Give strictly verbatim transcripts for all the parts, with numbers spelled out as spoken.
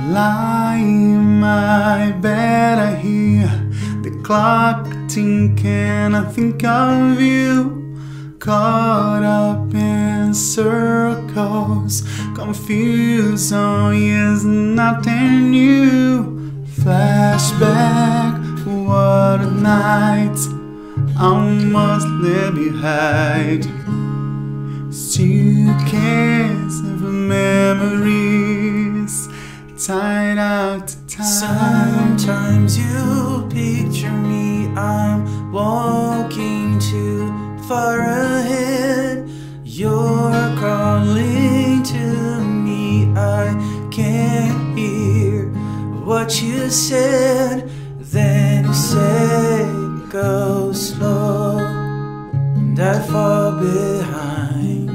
Lying in my bed, I hear the clock ticking. I think of you, caught up in circles. Confusion is nothing new. Flashback, what a night, almost left behind. Suitcase of memories tied out to time. Sometimes you picture me, I'm walking too far ahead. You're calling to me, I can't hear what you said. Then you say, go slow, and I fall behind.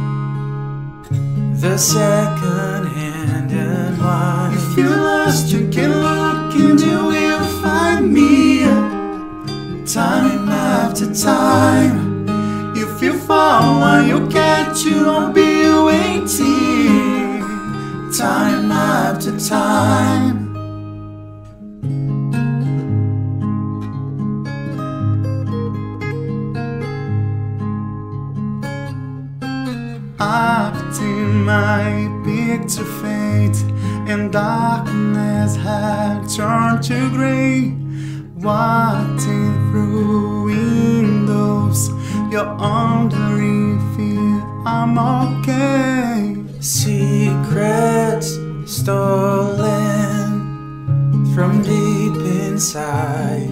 The second hand unwind. If you're lost, you can look and you will find me, time after time. If you fall and you catch, you don't be waiting, time after time. Often my picture fades and darkness had turned to grey. Watching through windows, you're wondering if I'm okay. Secrets stolen from deep inside.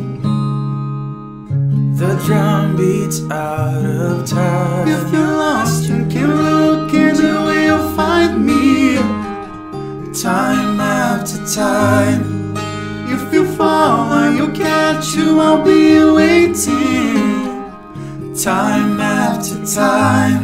The drum beats out of time. If you're lost, you can look and you will find me, time after time. If you fall and you catch, you I'll be waiting, time after time.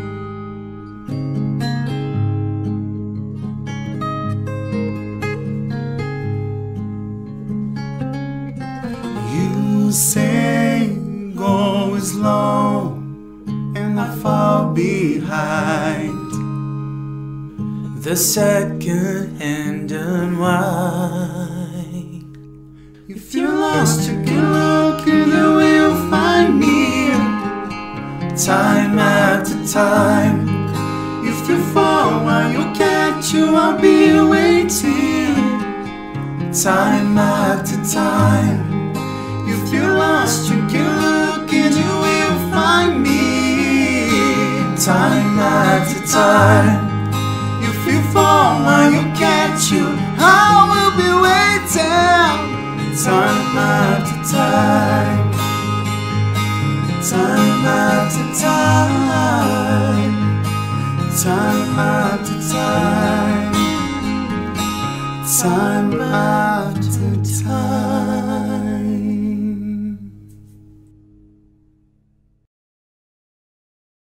You say go slow and I fall behind. The second hand unwind. If you're lost, you can look and you will find me, time after time. If you fall and you catch, you I'll be waiting, time after time. If you're lost, you can look and you will find me, time after time. If you fall and you catch, you I will be waiting, time after time, time after time, time after time, time after time.